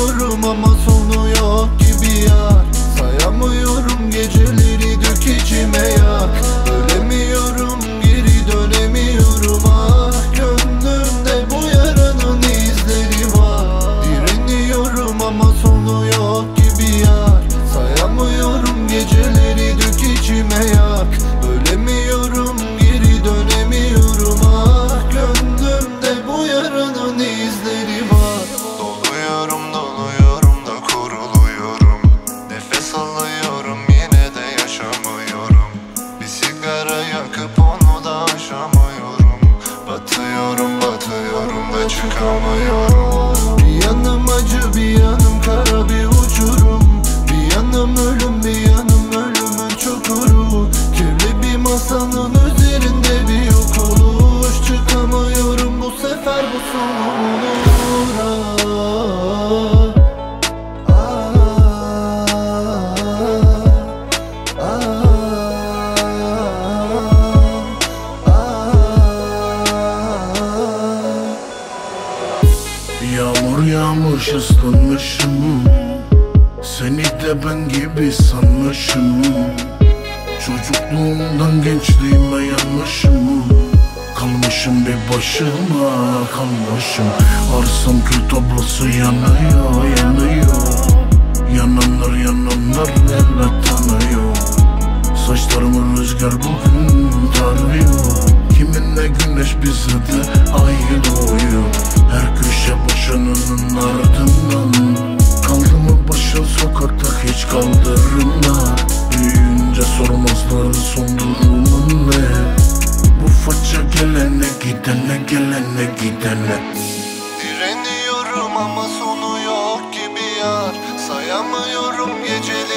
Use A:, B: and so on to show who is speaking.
A: Direniyorum ama sonu yok gibi yar. Sayamıyorum geceleri, dök içime yak. Ölemiyorum, geri dönemiyorum, ah gönlümde bu yaranın izleri var. Direniyorum ama sonu yok gibi yar. Sayamıyorum geceleri, dök içime yak. Ölemiyorum, geri dönemiyorum, ah gönlümde bu yaranın izleri var.
B: Doluyorum doluyorum da kuruluyorum. Nefes alıyorum yine de yaşamıyorum. Bir sigara yakıp onu da aşamıyorum. Batıyorum batıyorum da çıkamıyorum.
A: Bir yanım acı, bir yanım kara bir uçurum. Bir yanım ölüm, bir yanım ölümün çukuru. Kirli bir masanın üzerinde bir yok oluş. Çıkamıyorum, bu sefer bu son olur.
C: Yağmur yağmış ıslanmışım. Seni de ben gibi sanmışım. Çocukluğumdan gençliğime yanmışım. Kalmışım bir başıma, kalmışım. Arsam kül tablası yanıyor, yanıyor. Yananlar elbet tanıyor. Saçlarımı rüzgar bugün tarıyor. Kiminle güneş bize de ay doğuyor. Her köşe başının ardından. Kaldı mı başın sokakta hiç kaldırımda. Büyüyünce sormazlar son durumun ne. Bu faça gelene gidene, gelene gidene.
B: Direniyorum ama sonu yok gibi yar. Sayamıyorum geceleri,